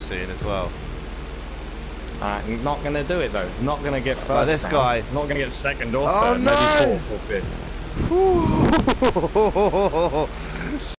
soon as well. Not going to do it though. Not going to get first. Like this now. guy. Not going to get second or Oh, third. no! Maybe fourth or fifth.